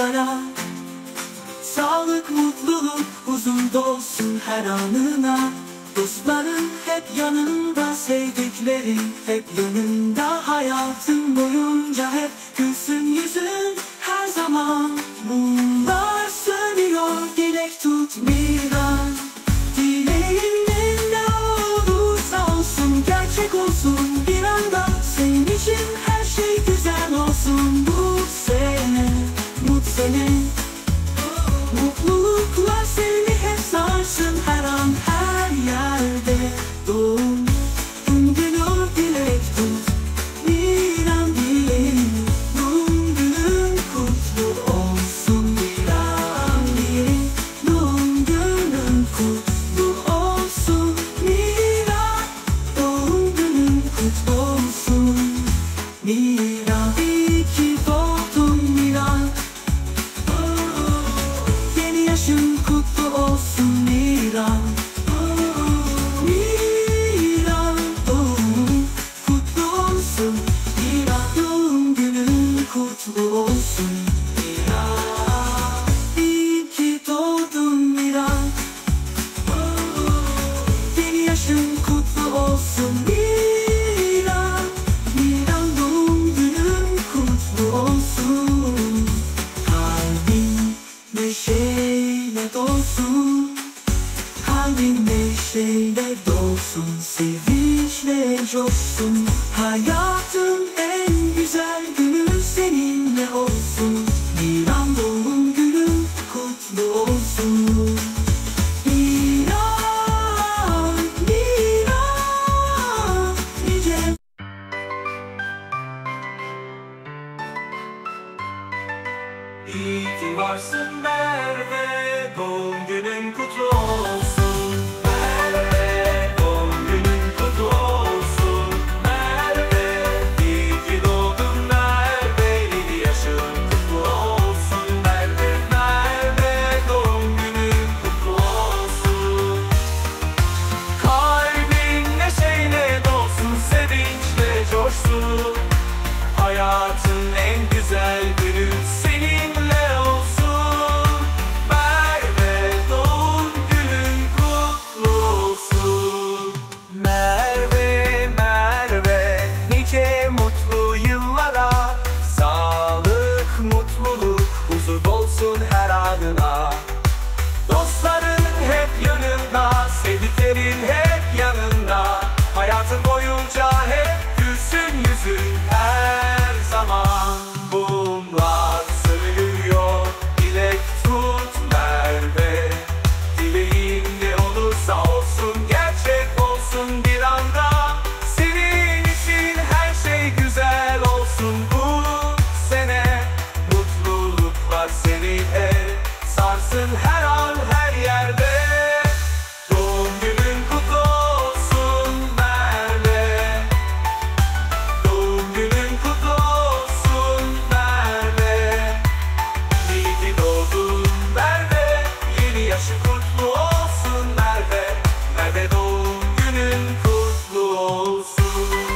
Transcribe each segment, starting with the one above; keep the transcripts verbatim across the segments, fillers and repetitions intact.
yıllara. Sağlık, mutluluk, huzur dolsun her anına. Dostların hep yanında, sevdikleri hep yanında. Hayatın boyunca hep gülsün yüzün her zaman. Mumlar sönüyor, dilek tut Miran. Dileğin ne olursa olsun, gerçek olsun bir anda. Senin için her şey güzel olsun bu sene, mutlu sene. Mutluluklar seni hep sarsın her an, her yerde. Doğum günü dilek tut Miran, dileğin doğum günün kutlu olsun Miran, dileğin doğum günün kutlu olsun Miran, doğum günün kutlu olsun Miran. İyi ki doğdun Miran, yeni yaşın kutlu olsun Miran. Miran, doğum kutlu olsun Miran, doğum günün kutlu olsun Miran. İyi ki doğdun Miran, yeni yaşın kutlu olsun Miran. Miran, doğum günün kutlu olsun. Kalbin neşeyle dolsun, kalbin neşeyle dolsun, sevinçle coşsun. Hayatın en güzel günü seninle olsun Miran, doğum günün kutlu olsun Miran, Miran, nice. İyi ki varsın Merve, doğum günün kutlu olsun. Merve, doğum günün kutlu olsun. Merve, iyi ki doğdun Merve, yedi yaşın kutlu olsun. Merve, Merve, doğum günün kutlu olsun. Kalbin neşeyle dolsun, sevinçle coşsun. Hayatın en güzel günü seninle olsun. Merve, doğum günün kutlu olsun. Merve, Merve, nice mutlu yıllara. Sağlık, mutluluk, huzur dolsun her anına. Dostların hep yanında, sevdiklerin hep yanında. Hayatın boyunca hep gülsün yüzün her zaman. Mumlar sönüyor, dilek tut Merve. Dileğin ne olursa olsun, gerçek olsun bir anda. Senin için her şey güzel olsun bu sene. Mutluluklar seni hep sarsın her an, her yerde. Doğum günün kutlu olsun Merve, doğum günün kutlu olsun Merve. İyi ki doğdun Merve, yeni yaşın kutlu olsun Merve. Merve, doğum günün kutlu olsun.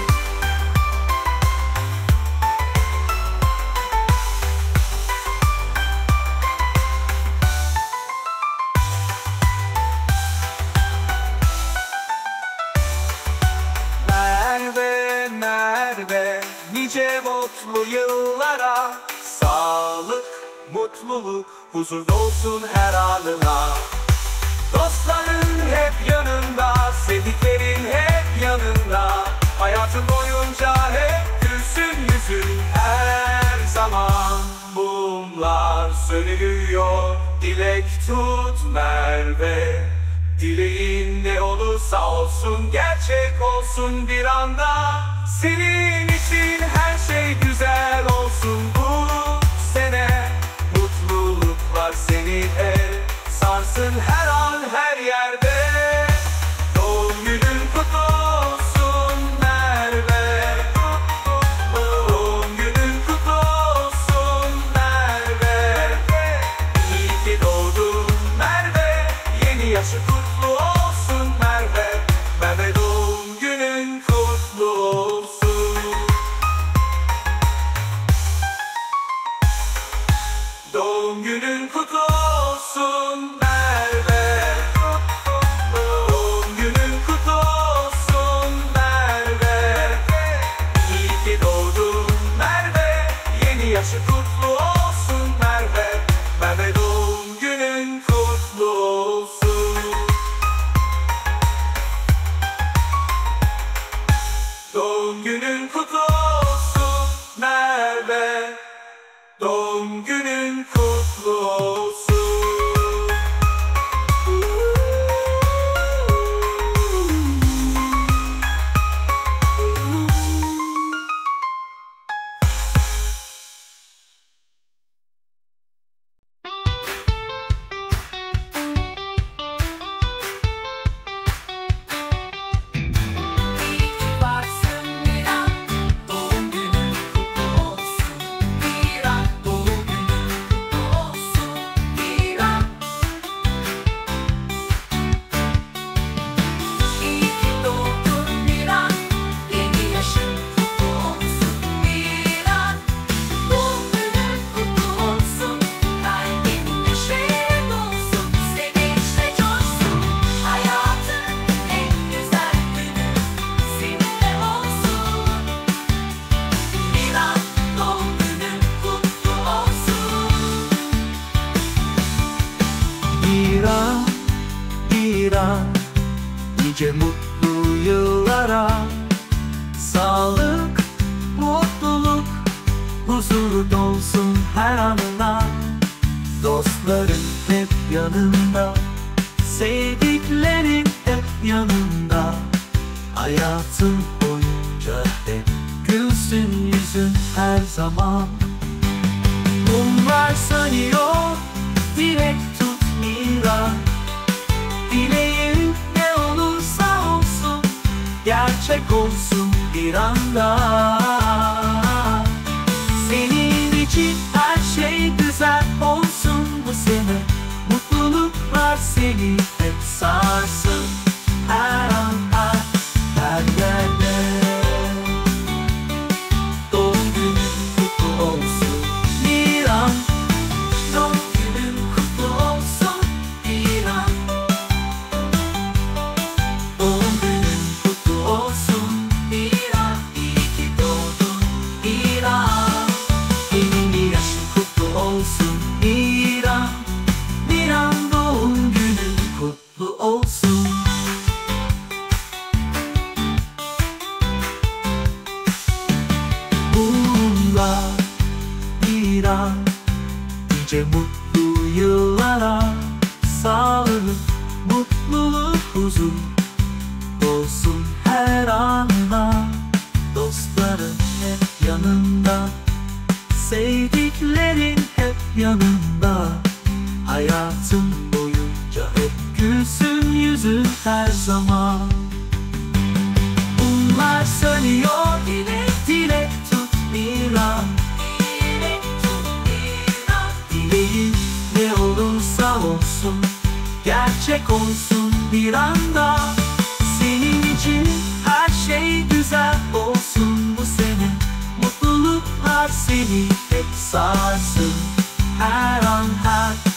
Merve, Merve, nice mutlu yıllara. Sağlık, mutluluk, huzur dolsun her anına. Dostların hep yanında, sevdiklerin hep yanında. Hayatın boyunca hep gülsün yüzün her zaman. Mumlar sönüyor, dilek tut Merve. Dileğin ne olursa olsun, gerçek olsun bir anda. Senin için her şey güzel olsun bu sene. Mutluluklar seni hep sarsın her an, her yerde. Doğum günün kutlu olsun Merve, doğum günün kutlu olsun Merve. İyi ki doğdun Merve, yeni yaşın kutlu olsun Merve. Merve, doğum günün kutlu olsun. Doğum günün kutlu olsun Merve, doğum günün kutlu olsun. Mira, Mira, nice mutlu yıllara. Sağlık, mutluluk, huzur dolsun her anına. Dostların hep yanında, sevdiklerin hep yanında. Hayatın boyunca hep gülsün yüzün her zaman. Mumlar sönüyor, dilek tut Mira. Dileğin ne olursa olsun, gerçek olsun bir anda. Senin için her şey güzel olsun bu sene. Mutluluklar seni hep sarsın her an, her, her yerde. Doğum günün kutlu olsun Mira. Doğum günün kutlu olsun Mira. Doğum günün kutlu olsun Mira. İyi ki doğdun Mira. Yeni yaşın kutlu olsun Mira. Mira, doğum günün kutlu olsun. Bunlar Mira, nice mutlu yıllara. Sağlık, mutluluk, huzur olsun her anına. Dostların hep yanında, sevdiklerin hep yanında. Hayatın boyunca hep gülsün yüzün her zaman. Bunlar sönüyor, dilek dilek tut Mira. Dilek tut Mira. Dileğin ne olursa olsun, gerçek olsun bir anda. Senin için her şey güzel olsun bu sene. Mutluluklar seni hep sarsın her an, her